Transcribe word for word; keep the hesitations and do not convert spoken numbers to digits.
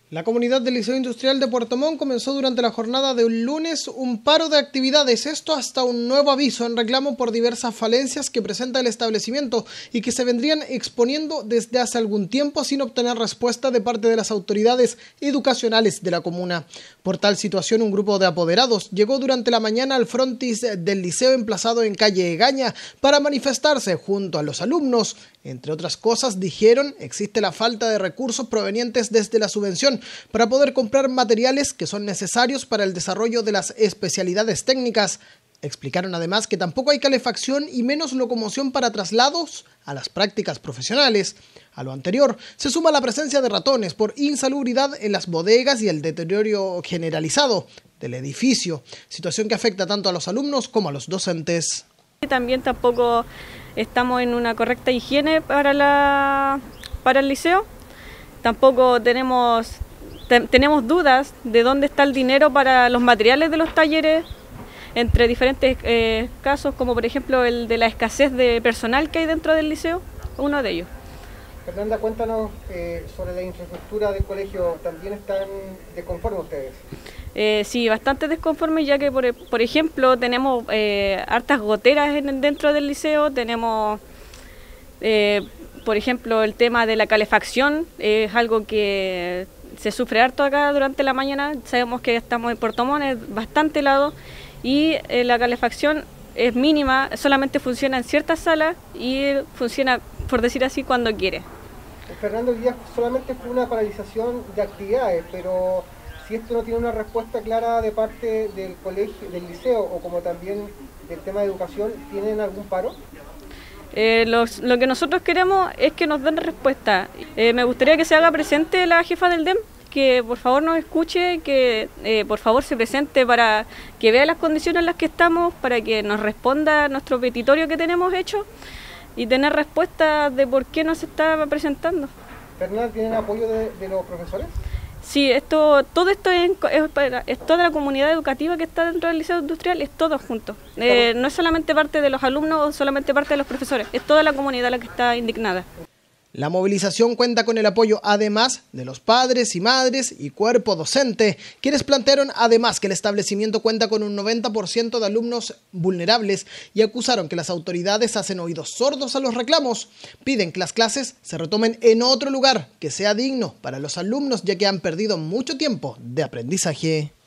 La comunidad del Liceo Industrial de Puerto Montt comenzó durante la jornada de un lunes un paro de actividades, esto hasta un nuevo aviso en reclamo por diversas falencias que presenta el establecimiento y que se vendrían exponiendo desde hace algún tiempo sin obtener respuesta de parte de las autoridades educacionales de la comuna. Por tal situación, un grupo de apoderados llegó durante la mañana al frontis del liceo emplazado en calle Egaña para manifestarse junto a los alumnos. Entre otras cosas, dijeron, existe la falta de recursos provenientes desde la subvención para poder comprar materiales que son necesarios para el desarrollo de las especialidades técnicas. Explicaron además que tampoco hay calefacción y menos locomoción para traslados a las prácticas profesionales. A lo anterior se suma la presencia de ratones por insalubridad en las bodegas y el deterioro generalizado del edificio, situación que afecta tanto a los alumnos como a los docentes. También tampoco estamos en una correcta higiene para, la, para el liceo. Tampoco tenemos, te, tenemos dudas de dónde está el dinero para los materiales de los talleres, entre diferentes eh, casos, como por ejemplo el de la escasez de personal que hay dentro del liceo, uno de ellos. Fernanda, cuéntanos eh, sobre la infraestructura del colegio. ¿También están desconformes ustedes? Eh, sí, bastante desconformes, ya que por, por ejemplo tenemos eh, hartas goteras en, dentro del liceo, tenemos eh, por ejemplo el tema de la calefacción, eh, es algo que se sufre harto acá durante la mañana. Sabemos que estamos en Puerto Montt, es bastante helado y eh, la calefacción es mínima, solamente funciona en ciertas salas y funciona, por decir así, cuando quiere. Fernando, el día solamente fue una paralización de actividades, pero si esto no tiene una respuesta clara de parte del colegio, del liceo, o como también del tema de educación, ¿tienen algún paro? Eh, los, lo que nosotros queremos es que nos den respuesta. Eh, me gustaría que se haga presente la jefa del D E M, que por favor nos escuche, que eh, por favor se presente para que vea las condiciones en las que estamos, para que nos responda nuestro petitorio que tenemos hecho y tener respuesta de por qué no se está presentando. ¿Fernanda, tienen apoyo de, de los profesores? Sí, esto, todo esto es, es, para, es toda la comunidad educativa que está dentro del Liceo Industrial, es todo junto. Eh, no es solamente parte de los alumnos o solamente parte de los profesores, es toda la comunidad la que está indignada. La movilización cuenta con el apoyo además de los padres y madres y cuerpo docente, quienes plantearon además que el establecimiento cuenta con un noventa por ciento de alumnos vulnerables y acusaron que las autoridades hacen oídos sordos a los reclamos. Piden que las clases se retomen en otro lugar que sea digno para los alumnos, ya que han perdido mucho tiempo de aprendizaje.